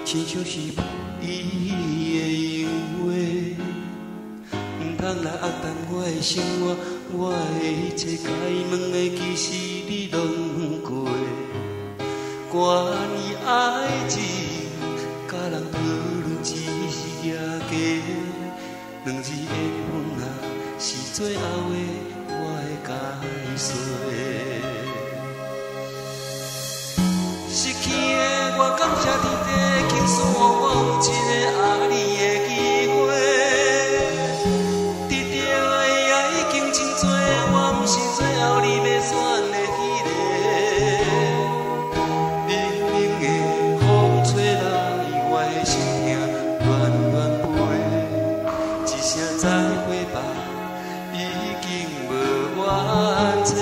亲像是无意义的诱惑，毋通来压淡我的生活，我的一切该问的，其实你拢过。关于爱情，甲人讨论只是假假，两字缘分啊，是最后的我的解释。失去的我感谢天地，倾诉我有一个爱你的机会。得到的也已经真多，我不是最后你要选的迄个。冷冷的风吹来，我的心痛乱乱飞，一声再会吧，已经无缘找。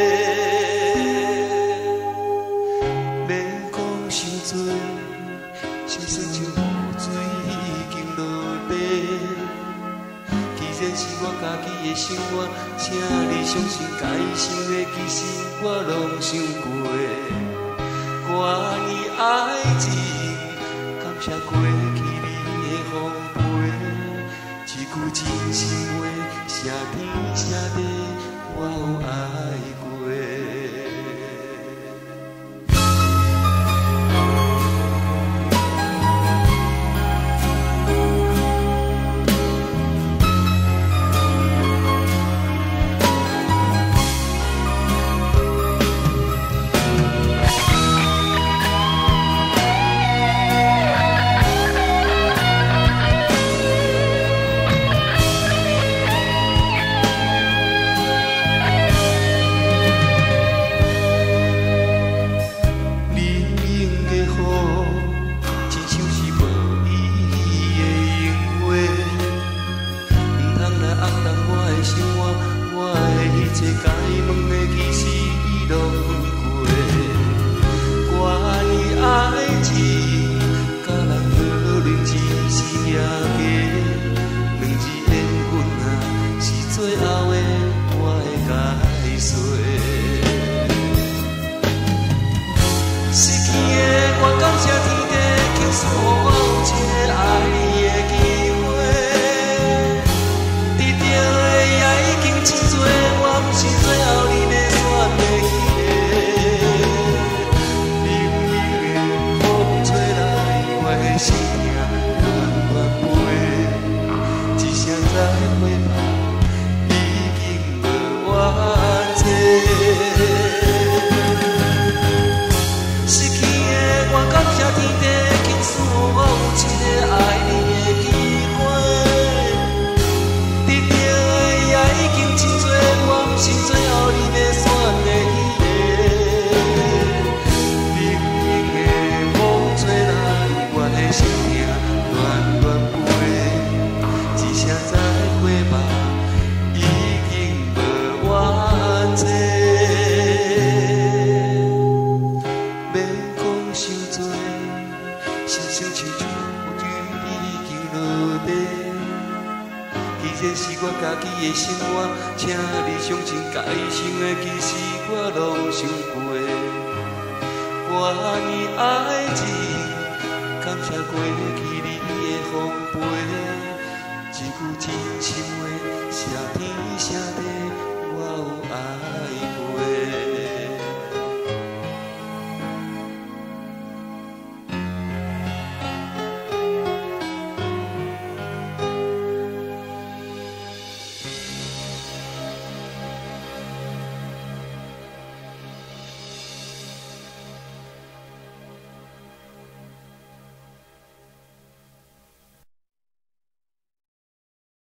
心酸像雨水已经落地，既然是我家己的生活，请你相信该想的其实我拢想过。关于爱情，感谢过去你的奉陪，一句真心话，谢天谢地，我有爱过。这是我家己的生活，请你相信该想的，其实我拢想过。关于爱情，感谢过去你的奉陪，一句真心话，谢天谢地。